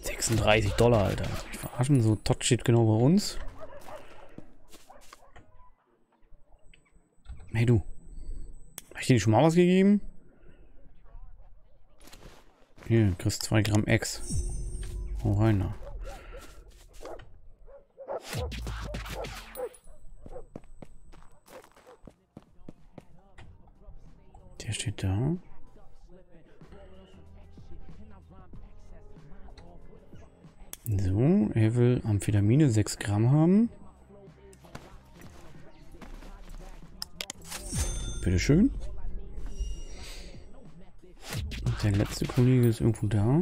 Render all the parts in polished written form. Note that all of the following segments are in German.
$36, Alter. Ich verarschen, so Tot steht genau bei uns. Hey du. Habe ich dir schon mal was gegeben? Hier, kriegst 2 Gramm Ex. Oh rein da. Der steht da. So, er will Amphetamine 6 Gramm haben. Bitteschön. Und der letzte Kollege ist irgendwo da.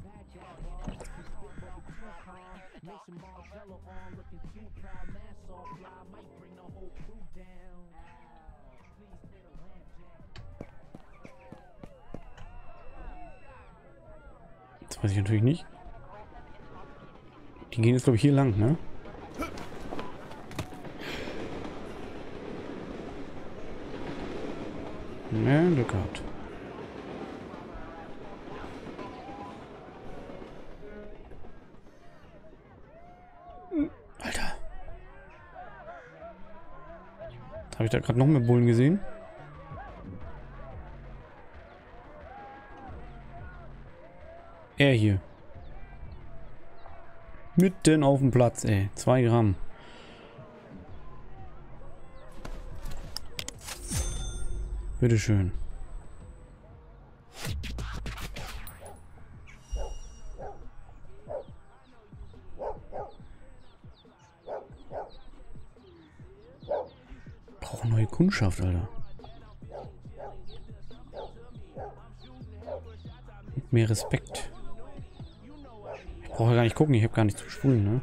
Das weiß ich natürlich nicht. Die gehen jetzt, glaube ich, hier lang, ne? Ja, Glück gehabt. Alter. Habe ich da gerade noch mehr Bullen gesehen? Er hier. Mitten auf dem Platz, ey. 2 Gramm. Bitteschön. Brauche neue Kundschaft, Alter. Mit mehr Respekt. Ich brauche ja gar nicht gucken, ich habe gar nicht zu spulen, ne?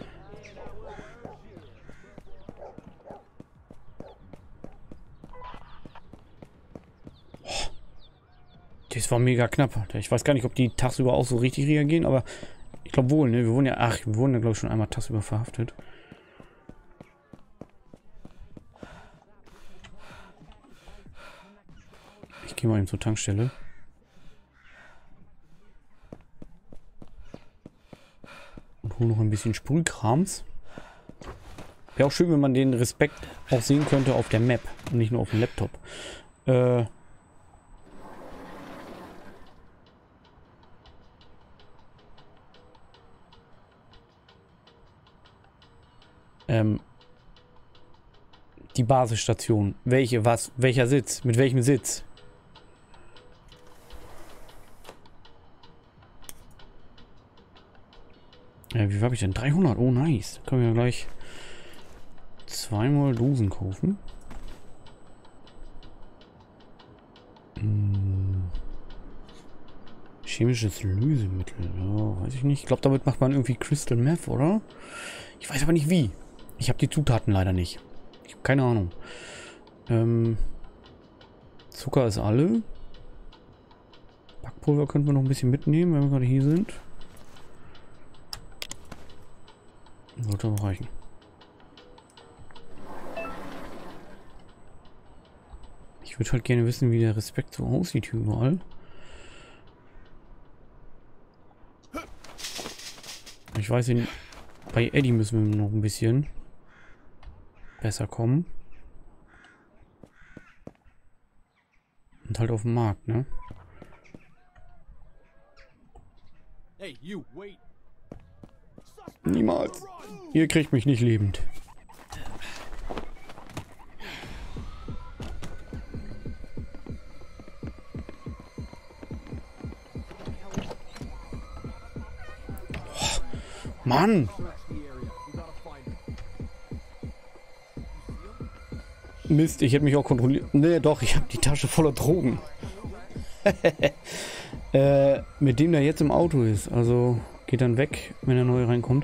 Das war mega knapp. Ich weiß gar nicht, ob die tagsüber auch so richtig reagieren, aber ich glaube wohl, ne? Wir wurden ja, glaube ich, schon einmal tagsüber verhaftet. Ich gehe mal eben zur Tankstelle. Und hole noch ein bisschen Sprühkrams. Wäre auch schön, wenn man den Respekt auch sehen könnte auf der Map und nicht nur auf dem Laptop. Die Basisstation. Welche, was, welcher Sitz? Mit welchem Sitz? Wie viel habe ich denn? 300. Oh, nice. Können wir ja gleich zweimal Dosen kaufen. Chemisches Lösemittel. Ja, weiß ich nicht. Ich glaube, damit macht man irgendwie Crystal Meth, oder? Ich weiß aber nicht wie. Ich habe die Zutaten leider nicht. Ich habe keine Ahnung. Zucker ist alle. Backpulver könnten wir noch ein bisschen mitnehmen, wenn wir gerade hier sind. Sollte aber reichen. Ich würde halt gerne wissen, wie der Respekt so aussieht hier überall. Ich weiß nicht, bei Eddie müssen wir noch ein bisschen besser kommen. Und halt auf dem Markt, ne? Niemals. Ihr kriegt mich nicht lebend. Oh, Mann! Mist, ich hätte mich auch kontrolliert. Ne, doch, ich habe die Tasche voller Drogen. Mit dem der jetzt im Auto ist. Also geht dann weg, wenn er neu reinkommt.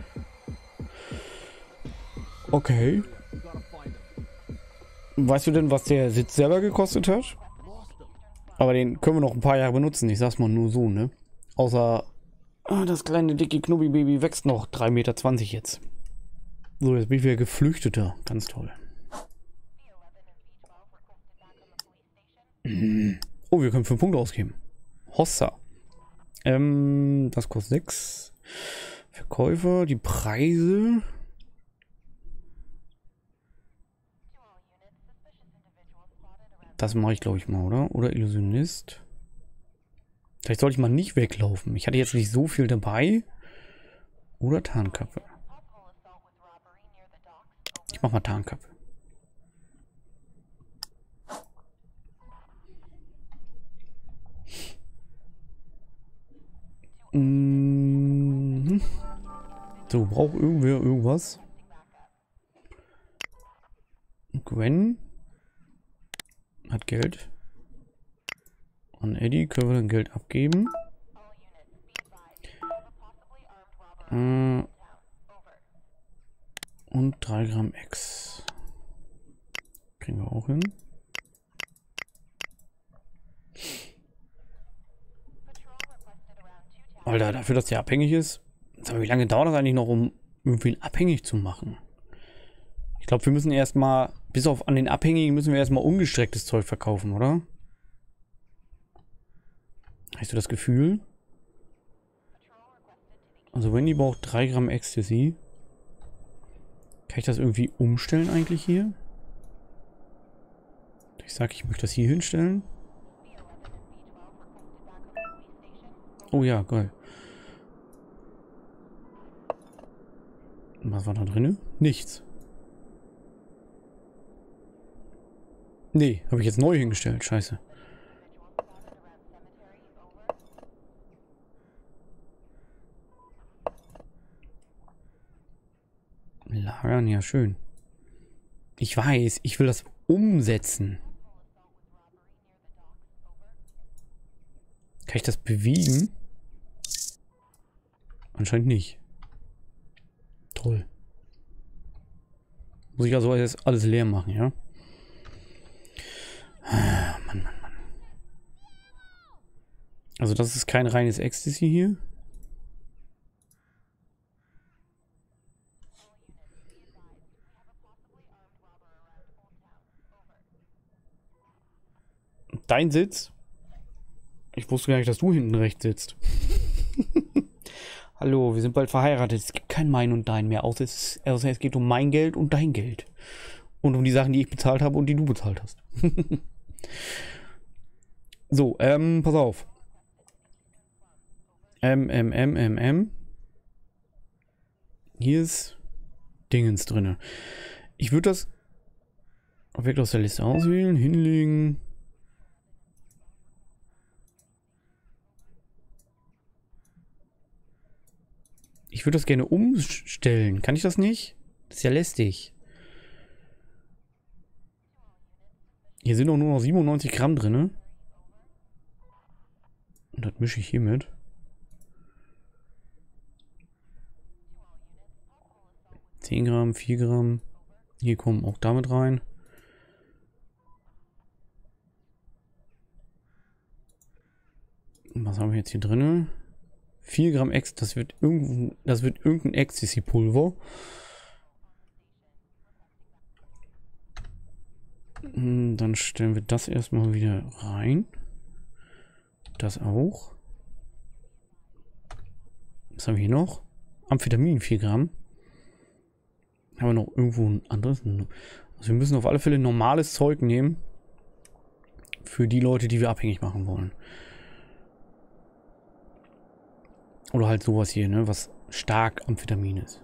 Okay. Weißt du denn, was der Sitz selber gekostet hat? Aber den können wir noch ein paar Jahre benutzen. Ich sag's mal nur so, ne? Außer das kleine dicke Knubbi-Baby wächst noch 3,20 Meter jetzt. So, jetzt bin ich wieder Geflüchteter. Ganz toll. Oh, wir können 5 Punkte ausgeben. Hossa. Das kostet 6. Verkäufer, die Preise. Das mache ich, glaube ich, mal, oder? Oder Illusionist. Vielleicht sollte ich mal nicht weglaufen. Ich hatte jetzt nicht so viel dabei. Oder Tarnkappe. Ich mache mal Tarnkappe. So, braucht irgendwer irgendwas? Gwen hat Geld. An Eddie können wir dann Geld abgeben. Und 3 Gramm X. Kriegen wir auch hin. Alter, dafür, dass der abhängig ist. Sag mal, wie lange dauert das eigentlich noch, um irgendwen abhängig zu machen? Ich glaube, wir müssen erstmal, bis auf an den Abhängigen, müssen wir erstmal ungestrecktes Zeug verkaufen, oder? Hast du das Gefühl? Also Wendy braucht 3 Gramm Ecstasy. Kann ich das irgendwie umstellen eigentlich hier? Ich sage, ich möchte das hier hinstellen. Oh ja, geil. Was war da drin? Nichts. Nee, habe ich jetzt neu hingestellt. Scheiße. Lagern, ja schön. Ich weiß, ich will das umsetzen. Kann ich das bewegen? Anscheinend nicht. Toll. Muss ich also jetzt alles leer machen, ja? Mann, Mann, Mann. Also das ist kein reines Ecstasy hier. Dein Sitz? Ich wusste gar nicht, dass du hinten rechts sitzt. Hallo, wir sind bald verheiratet. Es gibt kein Mein und Dein mehr, außer es geht um mein Geld und dein Geld. Und um die Sachen, die ich bezahlt habe und die du bezahlt hast. So, pass auf. Hier ist Dingens drin. Ich würde das Objekt aus der Liste auswählen, hinlegen. Ich würde das gerne umstellen. Kann ich das nicht? Das ist ja lästig. Hier sind auch nur noch 97 Gramm drin. Und das mische ich hiermit. (10 Gramm, 4 Gramm. Hier kommen auch damit rein. Was haben wir jetzt hier drin? 4 Gramm Ex, das wird irgendein Ecstasy-Pulver. Dann stellen wir das erstmal wieder rein. Das auch. Was haben wir hier noch? Amphetamin, 4 Gramm. Haben wir noch irgendwo ein anderes? Also wir müssen auf alle Fälle normales Zeug nehmen. Für die Leute, die wir abhängig machen wollen. Oder halt sowas hier, ne? Was stark Amphetamin ist.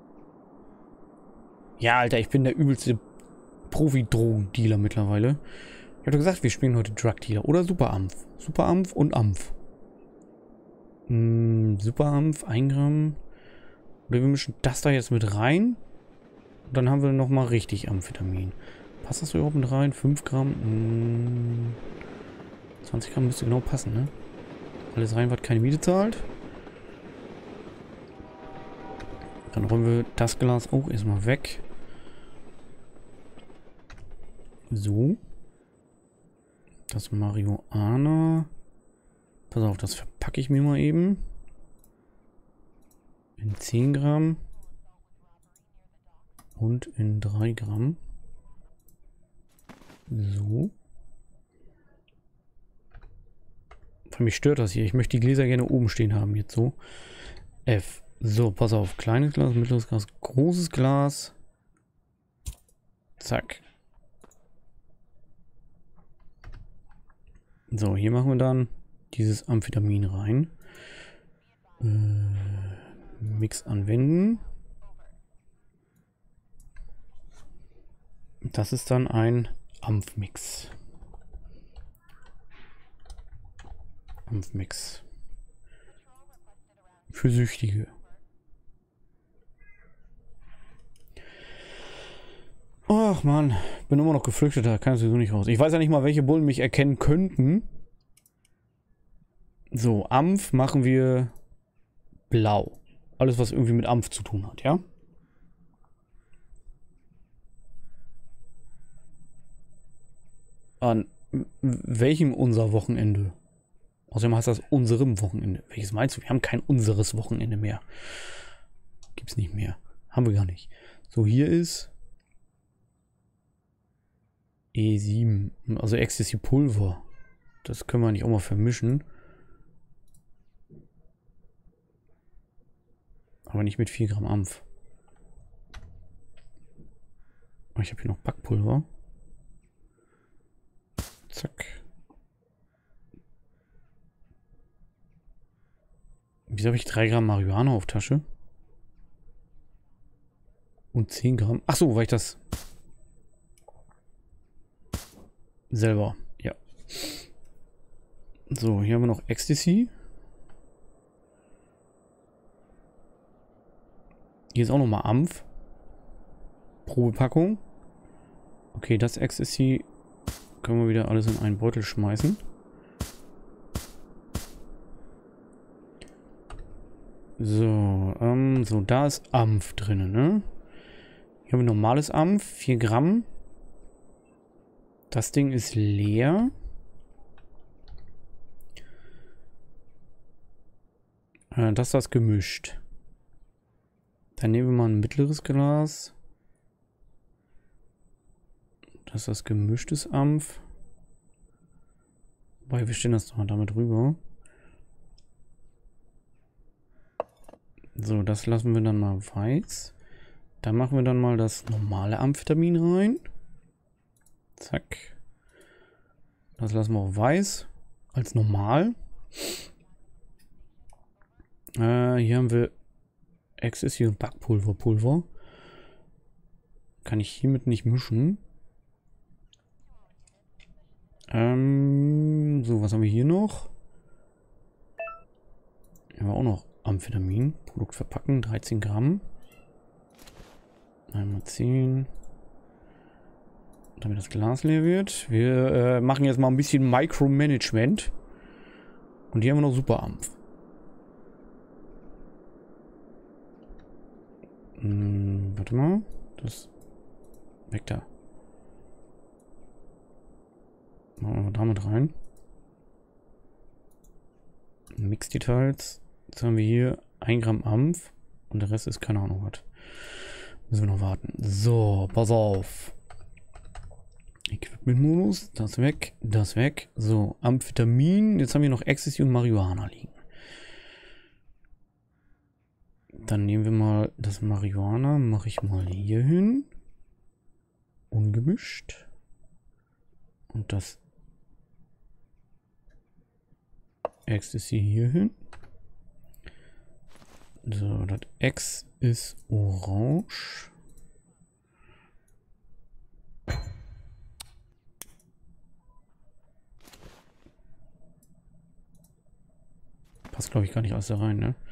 Ja, Alter, ich bin der übelste Profi-Drogendealer mittlerweile. Ich habe doch gesagt, wir spielen heute Drug-Dealer. Oder Superampf. Superampf und Ampf. Superampf, 1 Gramm. Oder wir mischen das da jetzt mit rein. Und dann haben wir nochmal richtig Amphetamin. Passt das so überhaupt mit rein? 5 Gramm. 20 Gramm müsste genau passen, ne? Alles rein, was keine Miete zahlt. Dann räumen wir das Glas auch erstmal weg. So. Das Marihuana. Pass auf, das verpacke ich mir mal eben. In 10 Gramm. Und in 3 Gramm. So. Für mich stört das hier. Ich möchte die Gläser gerne oben stehen haben. Jetzt so. F. So, pass auf. Kleines Glas, mittleres Glas, großes Glas. Zack. So, hier machen wir dann dieses Amphetamin rein. Mix anwenden. Das ist dann ein Ampfmix. Ampfmix. Für Süchtige. Ach man, bin immer noch Geflüchteter, kann ich sowieso nicht raus. Ich weiß ja nicht mal, welche Bullen mich erkennen könnten. So, Ampf machen wir blau. Alles, was irgendwie mit Ampf zu tun hat, ja? An welchem unser Wochenende? Außerdem heißt das unserem Wochenende. Welches meinst du? Wir haben kein unseres Wochenende mehr. Gibt's nicht mehr. Haben wir gar nicht. So, hier ist E7. Also Ecstasy Pulver. Das können wir nicht auch mal vermischen. Aber nicht mit 4 Gramm Ampf. Ich habe hier noch Backpulver. Zack. Wieso habe ich 3 Gramm Marihuana auf Tasche? Und 10 Gramm. Ach so, weil ich das selber. Ja. So, hier haben wir noch Ecstasy. Hier ist auch nochmal Ampf. Probepackung. Okay, das Ecstasy können wir wieder alles in einen Beutel schmeißen. So, so, da ist Ampf drin, ne? Hier haben wir normales Ampf, 4 Gramm. Das Ding ist leer. Das ist das gemischt. Dann nehmen wir mal ein mittleres Glas. Das ist das gemischtes Ampf. Wobei, wir stellen das doch mal damit rüber. So, das lassen wir dann mal weiß. Da machen wir dann mal das normale Amphetamin rein. Zack. Das lassen wir auf weiß. Als normal. Hier haben wir Ecstasy und Backpulver. Kann ich hiermit nicht mischen. So, was haben wir hier noch? Hier haben wir auch noch Amphetamin. Produkt verpacken, 13 Gramm. Einmal 10. Damit das Glas leer wird. Wir machen jetzt mal ein bisschen Micromanagement. Und hier haben wir noch Superampf. Warte mal. Das. Weg da. Machen wir damit rein. Mix-Details. Jetzt haben wir hier 1 Gramm Ampf. Und der Rest ist keine Ahnung was. Müssen wir noch warten. So, pass auf. Equipment-Modus. Das weg. Das weg. So, Amphetamin. Jetzt haben wir noch Ecstasy und Marihuana liegen. Dann nehmen wir mal das Marihuana. Mache ich mal hier hin. Ungemischt. Und das Ecstasy hier hin. So, das X ist orange. Passt, glaube ich, gar nicht alles da rein, ne?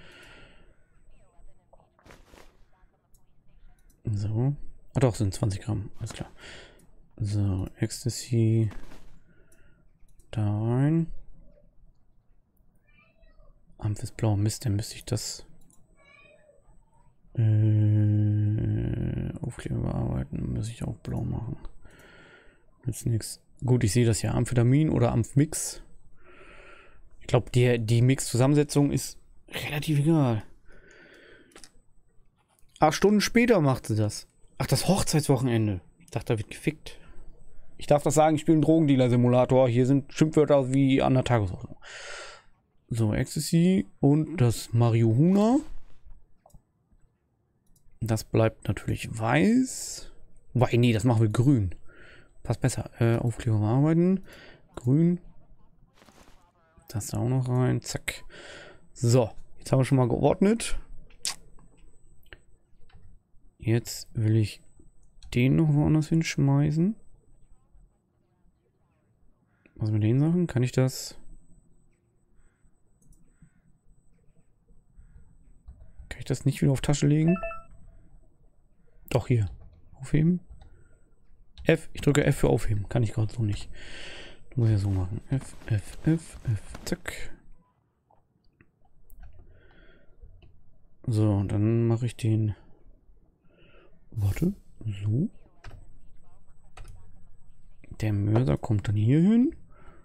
So. Ah doch, sind 20 Gramm. Alles klar. So, Ecstasy da rein. Ampf ist blau. Mist, dann müsste ich das Aufkleber bearbeiten. Muss ich auch blau machen. Jetzt nichts. Gut, ich sehe das ja. Amphetamin oder Ampfmix. Ich glaube, die Mix-Zusammensetzung ist relativ egal. 8 Stunden später macht sie das. Ach, das Hochzeitswochenende. Ich dachte, da wird gefickt. Ich darf das sagen, ich spiele einen Drogendealer-Simulator. Hier sind Schimpfwörter wie an der Tagesordnung. So, Ecstasy und das Marihuana. Das bleibt natürlich weiß. Wobei, nee, das machen wir grün. Passt besser. Aufkleber bearbeiten. Grün. Das da auch noch rein. Zack. So, jetzt haben wir schon mal geordnet. Jetzt will ich den noch woanders hinschmeißen. Was mit den Sachen? Kann ich das... Kann ich das nicht wieder auf Tasche legen? Doch, hier. Aufheben. F. Ich drücke F für aufheben. Kann ich gerade so nicht. Muss ja so machen. F, F, F, F. Zack. So, und dann mache ich den... Warte. So. Der Mörser kommt dann hier hin.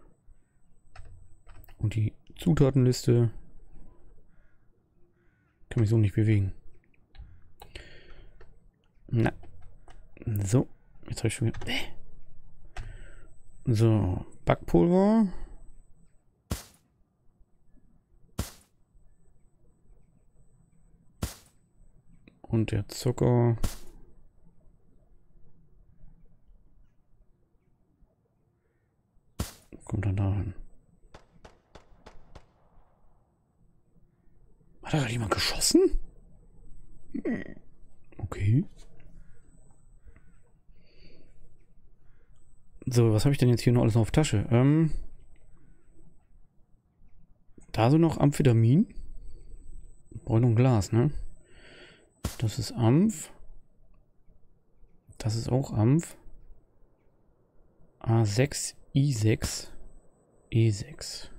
Und die Zutatenliste kann mich so nicht bewegen. Na. So. Jetzt habe ich schon wieder... So. Backpulver. Und der Zucker. Kommt dann dahin. Hat da gerade jemand geschossen? Okay. So, was habe ich denn jetzt hier noch alles auf Tasche? Da so noch Amphetamin. Brauche noch ein Glas, ne? Das ist Amph. Das ist auch Amph. A6, I6, E6.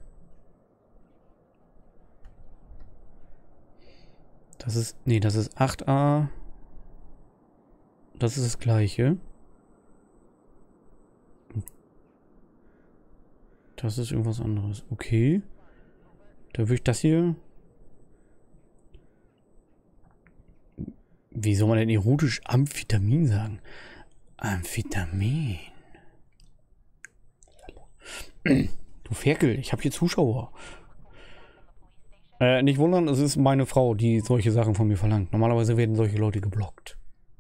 Das ist, nee, das ist 8A. Das ist das gleiche. Das ist irgendwas anderes. Okay. Da würde ich das hier... Wie soll man denn erotisch Amphetamin sagen? Amphetamin. Du Ferkel, ich habe hier Zuschauer. Nicht wundern, es ist meine Frau, die solche Sachen von mir verlangt. Normalerweise werden solche Leute geblockt.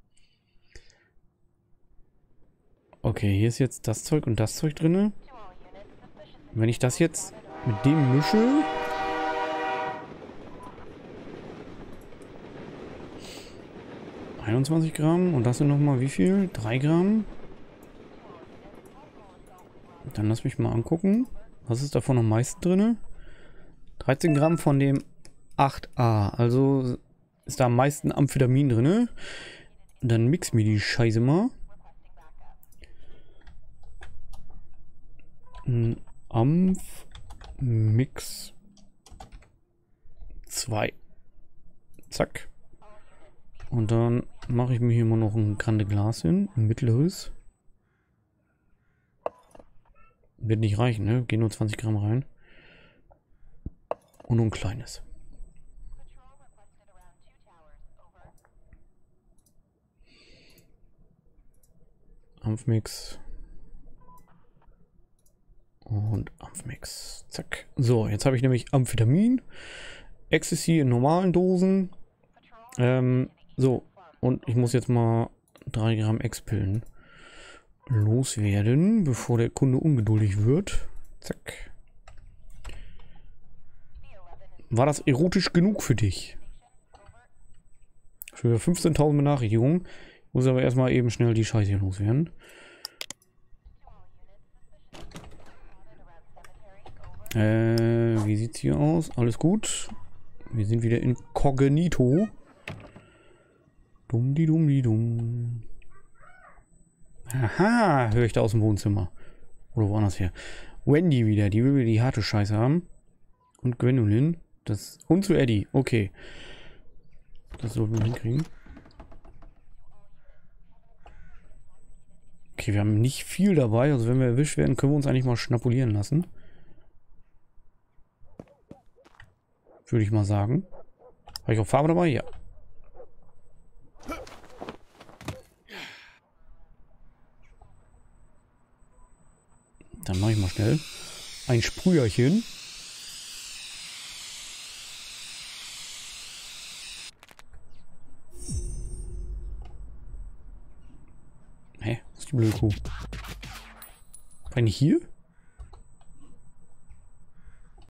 Okay, hier ist jetzt das Zeug und das Zeug drin. Wenn ich das jetzt mit dem mische... ...21 Gramm und das sind nochmal wie viel? 3 Gramm. Dann lass mich mal angucken. Was ist davon am meisten drin? 13 Gramm von dem 8A. Also ist da am meisten Amphetamin drin. Dann mix mir die Scheiße mal. Amph Mix 2. Zack. Und dann mache ich mir hier mal noch ein Grande Glas hin. Ein mittleres. Wird nicht reichen, ne? Gehen nur 20 Gramm rein. Und nur ein kleines. Amphmix. Und Amphmix. Zack. So, jetzt habe ich nämlich Amphetamin. Ecstasy in normalen Dosen. So. Und ich muss jetzt mal 3 Gramm Ex-Pillen loswerden, bevor der Kunde ungeduldig wird. Zack. War das erotisch genug für dich? Für 15.000 Benachrichtigungen. Ich muss aber erstmal eben schnell die Scheiße hier loswerden. Wie sieht's hier aus? Alles gut. Wir sind wieder inkognito. Dumm. Aha, höre ich da aus dem Wohnzimmer. Oder woanders her. Wendy wieder, die will wieder die harte Scheiße haben. Und Gwendolyn. Und zu Eddie. Okay. Das sollten wir hinkriegen. Okay, wir haben nicht viel dabei. Also wenn wir erwischt werden, können wir uns eigentlich mal schnapulieren lassen. Würde ich mal sagen. Habe ich auch Farbe dabei? Ja. Dann mache ich mal schnell ein Sprüherchen. Die blöde Kuh. Kann ich hier?